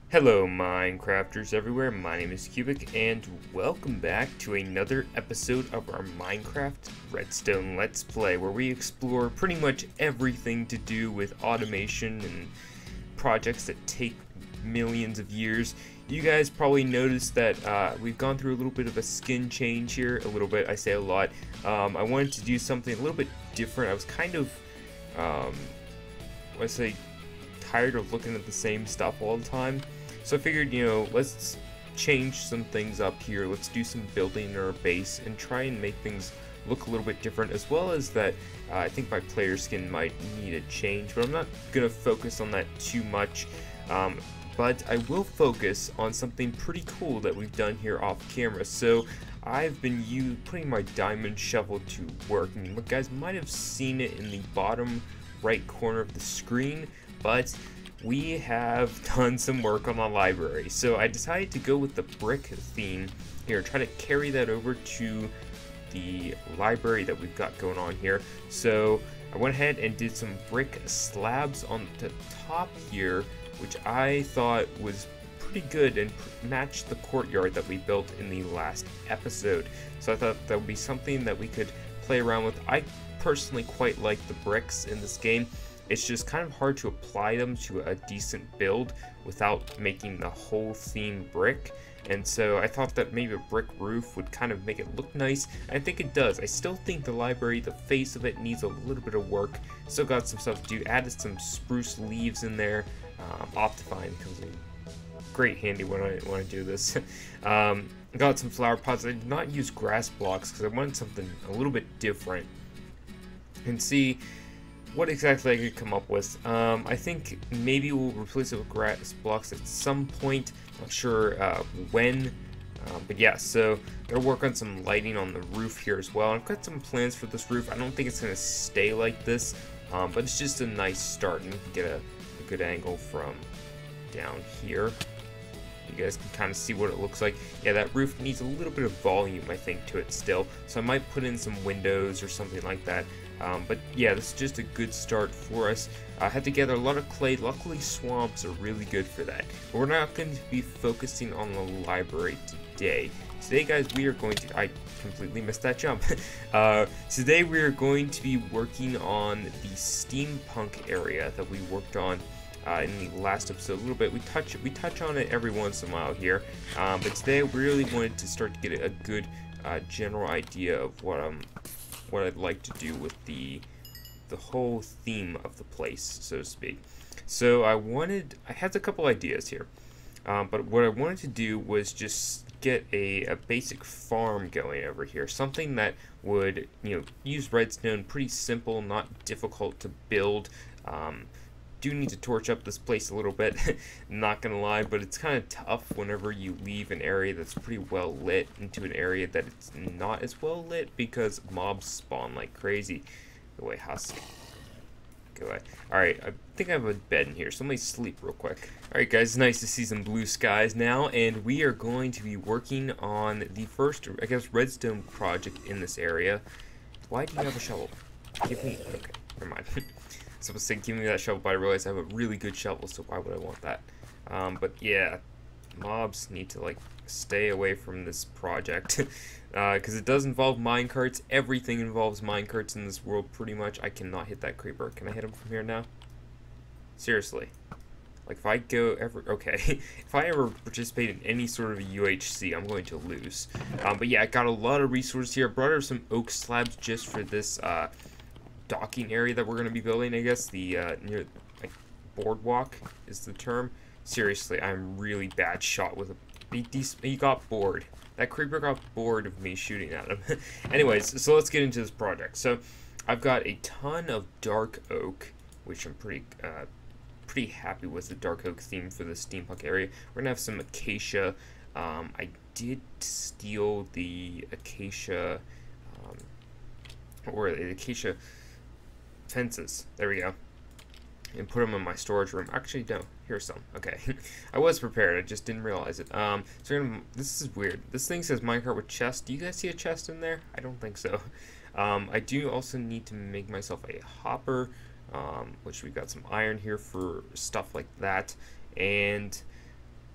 Hello Minecrafters everywhere, my name is Cubic and welcome back to another episode of our Minecraft Redstone Let's Play, where we explore pretty much everything to do with automation and projects that take millions of years. You guys probably noticed that we've gone through a little bit of a skin change here, a little bit, I say a lot. I wanted to do something a little bit different. I was kind of, tired of looking at the same stuff all the time. So I figured, let's change some things up here. Let's do some building in our base and try and make things look a little bit different, as well as that I think my player skin might need a change, but I'm not going to focus on that too much. But I will focus on something pretty cool that we've done here off camera. So I've been putting my diamond shovel to work, and you guys might have seen it in the bottom right corner of the screen, but we have done some work on the library. So I decided to go with the brick theme here, try to carry that over to the library that we've got going on here. So I went ahead and did some brick slabs on the top here, which I thought was pretty good and matched the courtyard that we built in the last episode. So I thought that would be something that we could play around with. I personally quite like the bricks in this game. It's just kind of hard to apply them to a decent build without making the whole theme brick. And so I thought that maybe a brick roof would kind of make it look nice. I think it does. I still think the library, the face of it, needs a little bit of work. Still got some stuff to do. Added some spruce leaves in there. Optifine comes in great handy when I do this. Got some flower pots. I did not use grass blocks because I wanted something a little bit different. And see what exactly I could come up with. I think maybe we'll replace it with grass blocks at some point. Not sure when, but yeah, so gonna work on some lighting on the roof here as well. I've got some plans for this roof. I don't think it's gonna stay like this, but it's just a nice start, and you can get a good angle from down here. You guys can kind of see what it looks like. Yeah, that roof needs a little bit of volume, I think, to it still. So I might put in some windows or something like that. But yeah, this is just a good start for us. I had to gather a lot of clay. Luckily, swamps are really good for that. But we're not going to be focusing on the library today. Today, guys, we are going to... I completely missed that jump. Today, we are going to be working on the steampunk area that we worked on in the last episode a little bit. We touch on it every once in a while here. But today, we really wanted to start to get a good general idea of what I'd like to do with the whole theme of the place, so to speak. So I had a couple ideas here, but what I wanted to do was just get a basic farm going over here, something that would use redstone, pretty simple, not difficult to build. Do need to torch up this place a little bit, not gonna lie, but it's kind of tough whenever you leave an area that's pretty well lit into an area that it's not as well lit, because mobs spawn like crazy. Go away, husk. Go away. Alright, I think I have a bed in here, so let me sleep real quick. Alright guys, nice to see some blue skies now, and we are going to be working on the first, I guess, redstone project in this area. Why do you have a shovel? Give me... okay, never mind. So I was saying, give me that shovel, but I realized I have a really good shovel, so why would I want that? But yeah, mobs need to, stay away from this project. Because it does involve minecarts. Everything involves minecarts in this world, pretty much. I cannot hit that creeper. Can I hit him from here now? Seriously. If I go ever... okay. If I ever participate in any sort of a UHC, I'm going to lose. But yeah, I got a lot of resources here. I brought over some oak slabs just for this, docking area that we're going to be building, I guess. The near boardwalk is the term. Seriously, I'm really bad shot with he got bored. That creeper got bored of me shooting at him. Anyways, so let's get into this project. So I've got a ton of dark oak, which I'm pretty happy with the dark oak theme for the steampunk area. We're gonna have some acacia. I did steal the acacia or the acacia fences. There we go. And put them in my storage room. Actually, no. Here's some. Okay. I was prepared. I just didn't realize it. So this is weird. This thing says minecart with chest. Do you guys see a chest in there? I don't think so. I do also need to make myself a hopper, which we got some iron here for stuff like that. And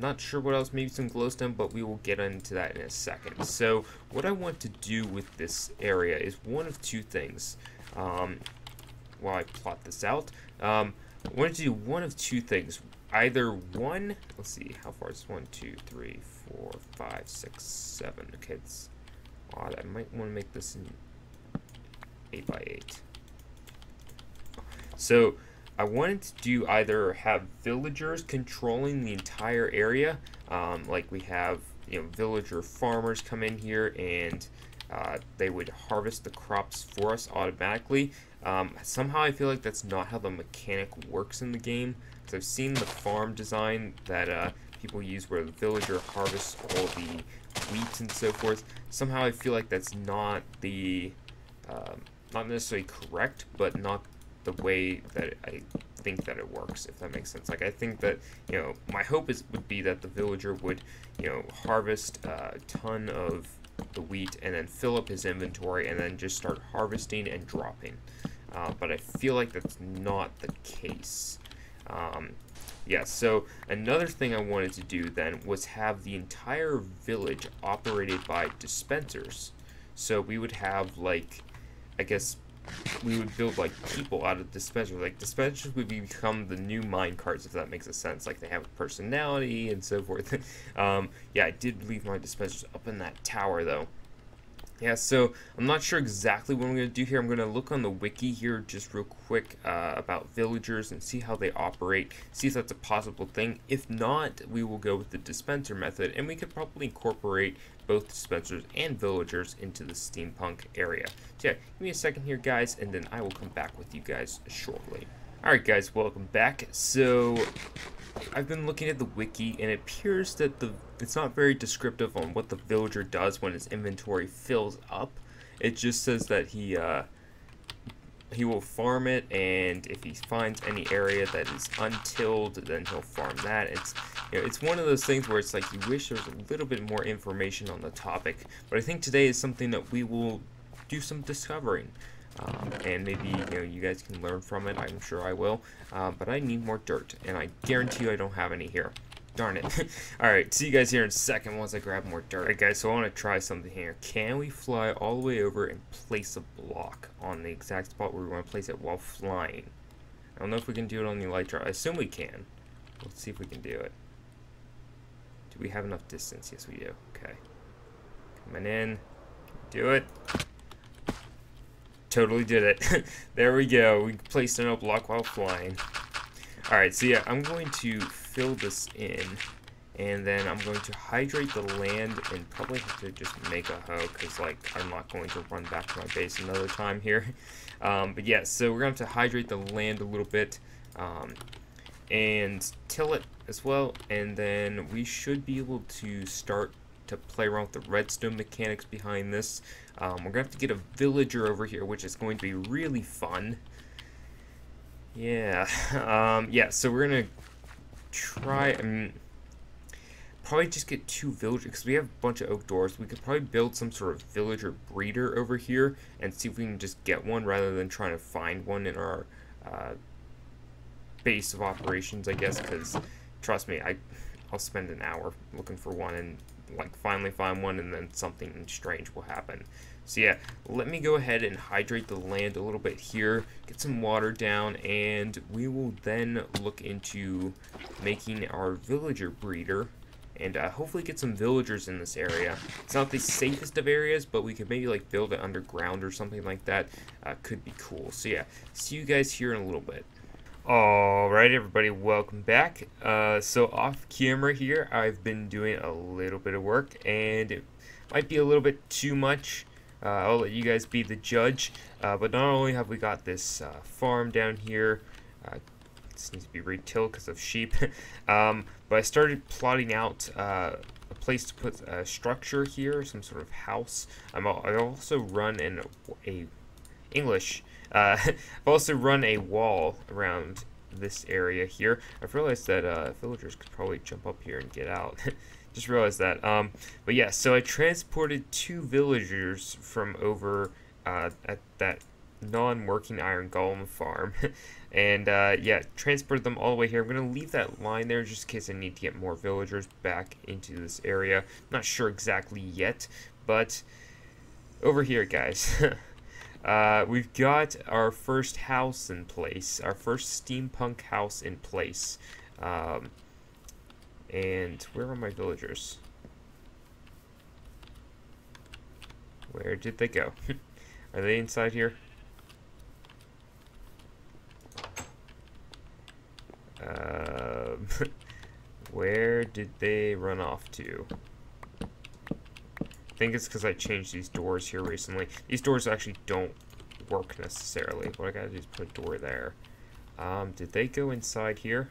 Not sure what else, maybe some glowstone, but we will get into that in a second. So what I want to do with this area is one of two things. While I plot this out, I wanted to do one of two things. Either one, let's see, how far is 1, 2, 3, 4, 5, 6, 7. Okay, it's odd. I might want to make this in 8 by 8. So I wanted to do either have villagers controlling the entire area, like we have, you know, villager farmers come in here and they would harvest the crops for us automatically. Somehow I feel like that's not how the mechanic works in the game. So I've seen the farm design that people use where the villager harvests all the wheat and so forth. Somehow I feel like that's not the, not necessarily correct, but not the way that I think that it works, if that makes sense. Like, I think that, you know, my hope would be that the villager would, you know, harvest a ton of the wheat and then fill up his inventory and then just start harvesting and dropping. But I feel like that's not the case. Yeah, so another thing I wanted to do then was have the entire village operated by dispensers. So we would have, like, I guess we would build like people out of dispensers. Like, dispensers would become the new mine carts, if that makes a sense. Like, they have a personality and so forth. Yeah, I did leave my dispensers up in that tower though. Yeah, so I'm not sure exactly what I'm going to do here. I'm going to look on the wiki here just real quick about villagers and see how they operate, see if that's a possible thing. If not, we will go with the dispenser method, and we could probably incorporate both dispensers and villagers into the steampunk area. So yeah, give me a second here, guys, and then I will come back with you guys shortly. Alright guys, welcome back. So I've been looking at the wiki, and it appears that it's not very descriptive on what the villager does when his inventory fills up. It just says that he will farm it, and if he finds any area that is untilled, then he'll farm that. It's, you know, it's one of those things where it's like you wish there was a little bit more information on the topic. But I think today is something that we will do some discovering. And maybe, you know, you guys can learn from it. I'm sure I will. But I need more dirt, and I guarantee you I don't have any here. Darn it. Alright, see you guys here in a second once I grab more dirt. Alright guys, so I want to try something here. Can we fly all the way over and place a block on the exact spot where we want to place it while flying? I don't know if we can do it on the elytra. I assume we can. Let's see if we can do it. Do we have enough distance? Yes, we do. Okay. Coming in. Do it. Totally did it. There we go. We placed in a block while flying. Alright, so yeah, I'm going to fill this in, and then I'm going to hydrate the land and probably have to just make a hoe, because, like, I'm not going to run back to my base another time here. But yeah, so we're going to have to hydrate the land a little bit, and till it as well, and then we should be able to start to play around with the redstone mechanics behind this. We're going to have to get a villager over here, which is going to be really fun. Yeah, yeah, so we're going to try, probably just get 2 villagers, because we have a bunch of oak doors. We could probably build some sort of villager breeder over here and see if we can just get one rather than trying to find one in our base of operations, I guess, because trust me, I'll spend an hour looking for one and, like, finally find one, and then something strange will happen. So yeah, let me go ahead and hydrate the land a little bit here, get some water down, and we will then look into making our villager breeder, and hopefully get some villagers in this area. It's not the safest of areas, but we could maybe, like, build it underground or something like that. Could be cool. So yeah, see you guys here in a little bit. Alright everybody, welcome back. So off camera here, I've been doing a little bit of work, and it might be a little bit too much. I'll let you guys be the judge. But not only have we got this farm down here, this needs to be retilled because of sheep, but I started plotting out a place to put a structure here, some sort of house. I also run I've also run a wall around this area here. I've realized that villagers could probably jump up here and get out. Just realized that. But yeah, so I transported 2 villagers from over at that non-working iron golem farm. And yeah, transport them all the way here. I'm going to leave that line there just in case I need to get more villagers back into this area. Not sure exactly yet, but over here, guys. We've got our first house in place, our first steampunk house in place. And where are my villagers? Where did they go? Are they inside here? Where did they run off to? I think it's because I changed these doors here recently. These doors actually don't work necessarily. What I gotta do is put a door there. Did they go inside here?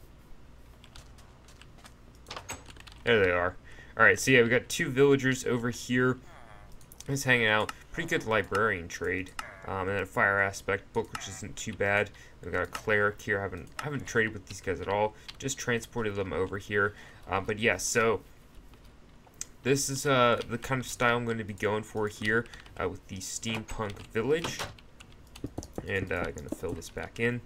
There they are. Alright, so yeah, we got 2 villagers over here. Just hanging out. Pretty good librarian trade. And then a fire aspect book, which isn't too bad. We've got a cleric here. I haven't traded with these guys at all. Just transported them over here. But yeah, so this is the kind of style I'm going to be going for here with the steampunk village. And I'm going to fill this back in.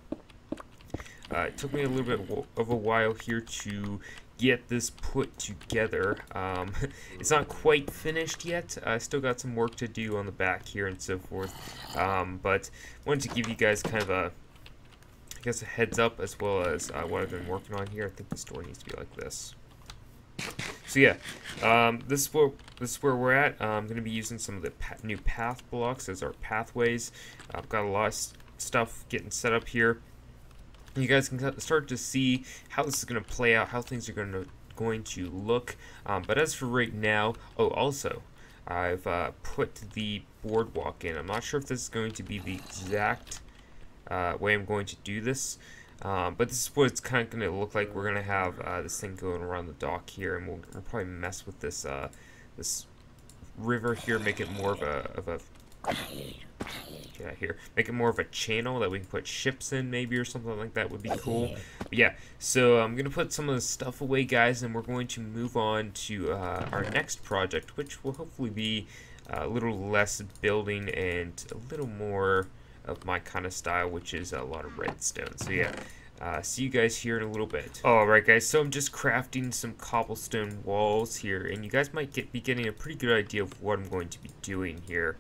It took me a little bit of a while here to get this put together. It's not quite finished yet. I still got some work to do on the back here and so forth. But wanted to give you guys kind of a, I guess, a heads up as well as what I've been working on here. I think the story needs to be like this. So yeah, this is where we're at. I'm going to be using some of the new path blocks as our pathways. I've got a lot of stuff getting set up here. You guys can start to see how this is going to play out, how things are going to look. But as for right now, oh, also, I've put the boardwalk in. I'm not sure if this is going to be the exact way I'm going to do this. But this is what it's kind of going to look like. We're going to have this thing going around the dock here, and we'll probably mess with this this river here, make it more of a get out here. Make it more of a channel that we can put ships in, maybe, or something like that would be cool. But yeah, so I'm going to put some of the stuff away, guys, and we're going to move on to our next project, which will hopefully be a little less building and a little more of my kind of style, which is a lot of redstone. So yeah, see you guys here in a little bit. Alright, guys, so I'm just crafting some cobblestone walls here, and you guys might be getting a pretty good idea of what I'm going to be doing here.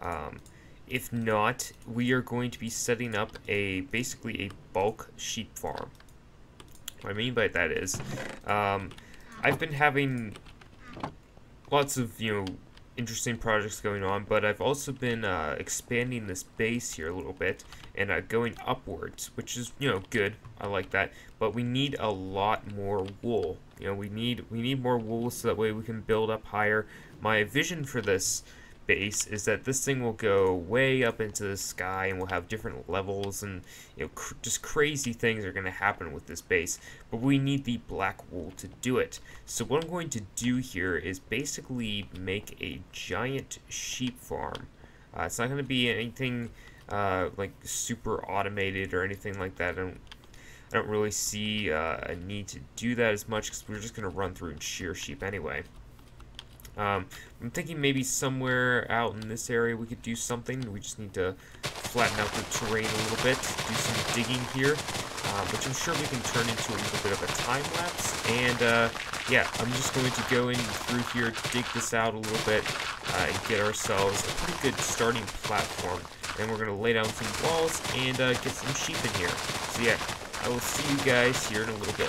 If not, we are going to be setting up basically a bulk sheep farm. What I mean by that is, I've been having lots of, interesting projects going on, but I've also been expanding this base here a little bit and going upwards, which is, good. I like that, but we need a lot more wool. We need more wool so that way we can build up higher. My vision for this base is that this thing will go way up into the sky and we'll have different levels, and just crazy things are going to happen with this base, but we need the black wool to do it. So what I'm going to do here is basically make a giant sheep farm. It's not going to be anything like super automated or anything like that. I don't really see a need to do that as much because we're just going to run through and shear sheep anyway. I'm thinking maybe somewhere out in this area we could do something. We just need to flatten out the terrain a little bit, do some digging here, which I'm sure we can turn into a little bit of a time lapse. And yeah, I'm just going to go in through here, dig this out a little bit, and get ourselves a pretty good starting platform. And we're going to lay down some walls and get some sheep in here. So yeah, I will see you guys here in a little bit.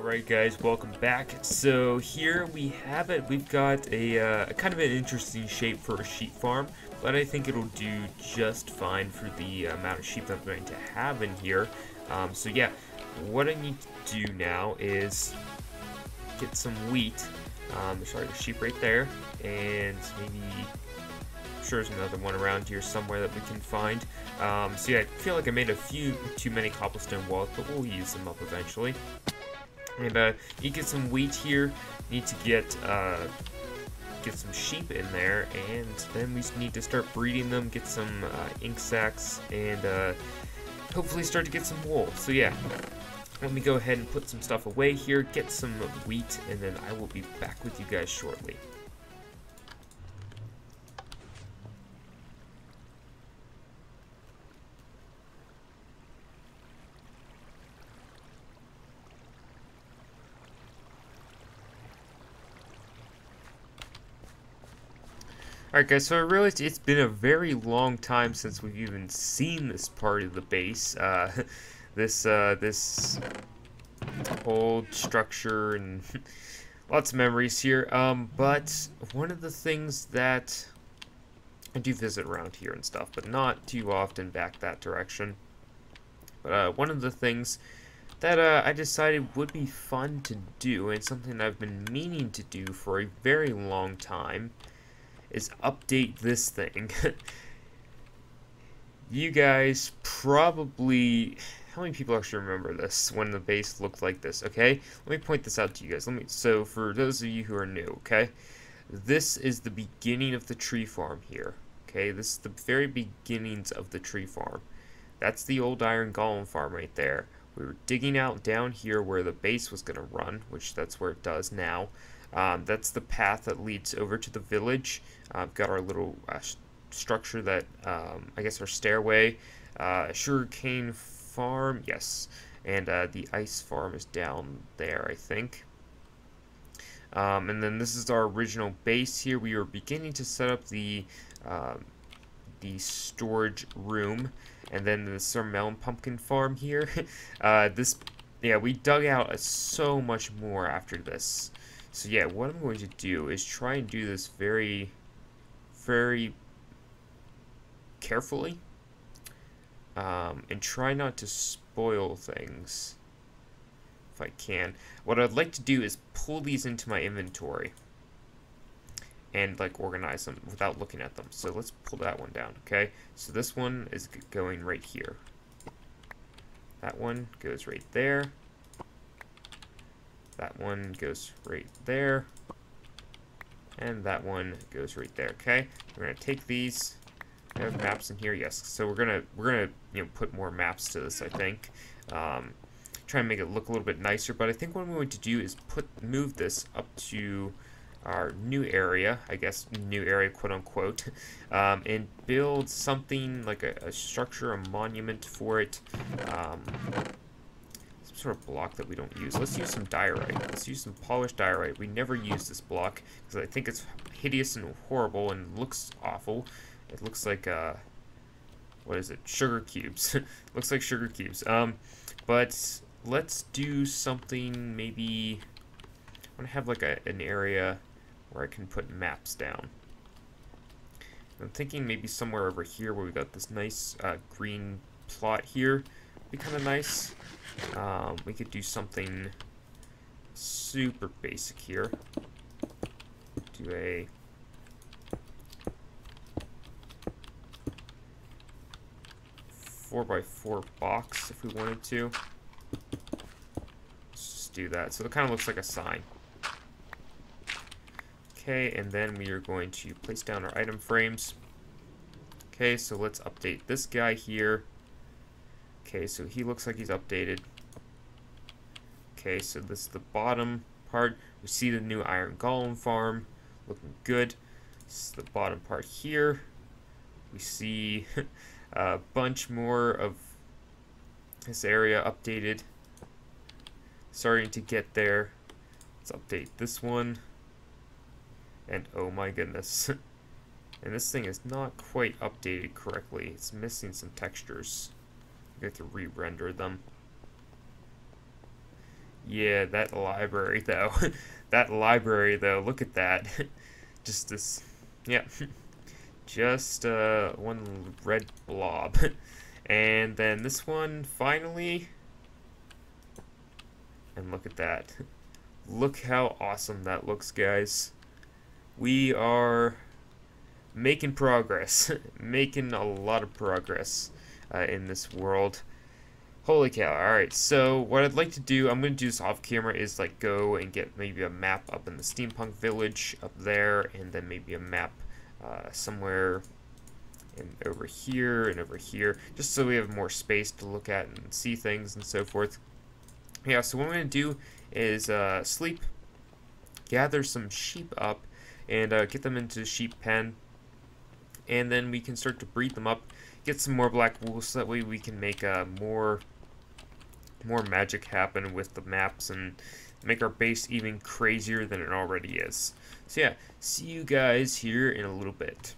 Alright guys, welcome back. So here we have it. We've got a kind of an interesting shape for a sheep farm, but I think it'll do just fine for the amount of sheep that I'm going to have in here. So yeah, what I need to do now is get some wheat. Sorry, the sheep right there, and maybe, I'm sure there's another one around here somewhere that we can find. So yeah, I feel like I made a few too many cobblestone walls, but we'll use them up eventually. And you get some wheat here. Need to get some sheep in there, and then we need to start breeding them. Get some ink sacs, and hopefully start to get some wool. So yeah, let me go ahead and put some stuff away here. Get some wheat, and then I will be back with you guys shortly. Alright guys, so I realized it's been a very long time since we've even seen this part of the base. This old structure and lots of memories here. But one of the things that I do visit around here and stuff, but not too often back that direction. But one of the things that I decided would be fun to do, and something I've been meaning to do for a very long time, is update this thing. You guys probably, how many people actually remember this when the base looked like this? Okay, let me point this out to you guys. So for those of you who are new, okay, this is the beginning of the tree farm here. Okay, this is the very beginnings of the tree farm. That's the old iron golem farm right there. We were digging out down here where the base was gonna run, which that's where it does now. That's the path that leads over to the village. I've got our little structure that, I guess our stairway, sugarcane farm, yes, and the ice farm is down there, I think. And then this is our original base here. We are beginning to set up the storage room, and then this is our melon pumpkin farm here. Yeah, we dug out so much more after this. So yeah, what I'm going to do is try and do this very, very carefully, and try not to spoil things if I can. What I'd like to do is pull these into my inventory and like organize them without looking at them. So let's pull that one down, okay? So this one is going right here. That one goes right there. That one goes right there, and that one goes right there. Okay, we're gonna take these. We have maps in here, yes. So we're gonna put more maps to this. I think, try and make it look a little bit nicer. But I think what I'm going to do is move this up to our new area, I guess new area, quote unquote, and build something like a structure, a monument for it. Sort of block that we don't use. Let's use some diorite. Let's use some polished diorite. We never use this block because I think it's hideous and horrible and looks awful. It looks like what is it? Sugar cubes. Looks like sugar cubes. But let's do something. Maybe I want to have like an area where I can put maps down. I'm thinking maybe somewhere over here where we got this nice green plot here. Be kind of nice. We could do something super basic here. Do a (4x4) box if we wanted to. Let's just do that. So it kind of looks like a sign. Okay, and then we are going to place down our item frames. Okay, so let's update this guy here. Okay, so he looks like he's updated. Okay, so this is the bottom part. We see the new iron golem farm looking good. This is the bottom part here. We see a bunch more of this area updated. Starting to get there. Let's update this one. And oh my goodness. And this thing is not quite updated correctly. It's missing some textures. You have to re-render them. Yeah, that library though. That library though, look at that. Just this, yeah. Just one red blob. And then this one finally, and look at that. Look how awesome that looks, guys. We are making progress. Making a lot of progress in this world. Holy cow. Alright, so what I'd like to do, I'm going to do this off camera, is like go and get maybe a map up in the Steampunk village up there, and then maybe a map somewhere over here and over here, just so we have more space to look at and see things and so forth. Yeah, so what I'm going to do is sleep, gather some sheep up, and get them into the sheep pen, and then we can start to breed them up, get some more black wool, so that way we can make more magic happen with the maps and make our base even crazier than it already is. So yeah, see you guys here in a little bit.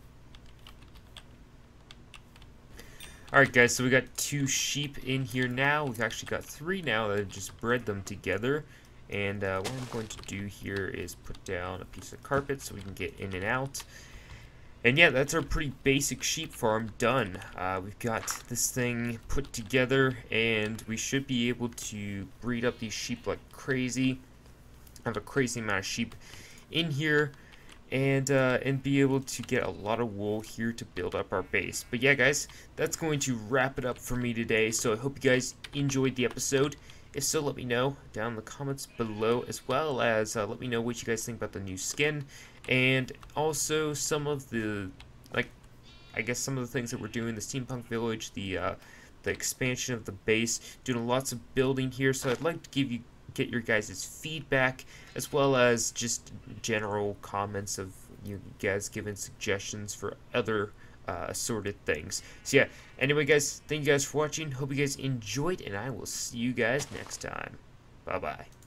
Alright guys, so we got 2 sheep in here now. We've actually got 3 now that have just bred them together. And what I'm going to do here is put down a piece of carpet so we can get in and out. And yeah, that's our pretty basic sheep farm done. We've got this thing put together, and we should be able to breed up these sheep like crazy. Have a crazy amount of sheep in here, and be able to get a lot of wool here to build up our base. But yeah, guys, that's going to wrap it up for me today. So I hope you guys enjoyed the episode. If so, let me know down in the comments below, as well as let me know what you guys think about the new skin, and also some of the, like, I guess some of the things that we're doing, the Steampunk Village, the expansion of the base, doing lots of building here. So I'd like to get your guys' feedback, as well as just general comments of you guys giving suggestions for other assorted things. So yeah, anyway guys, thank you guys for watching, hope you guys enjoyed, and I will see you guys next time. Bye bye.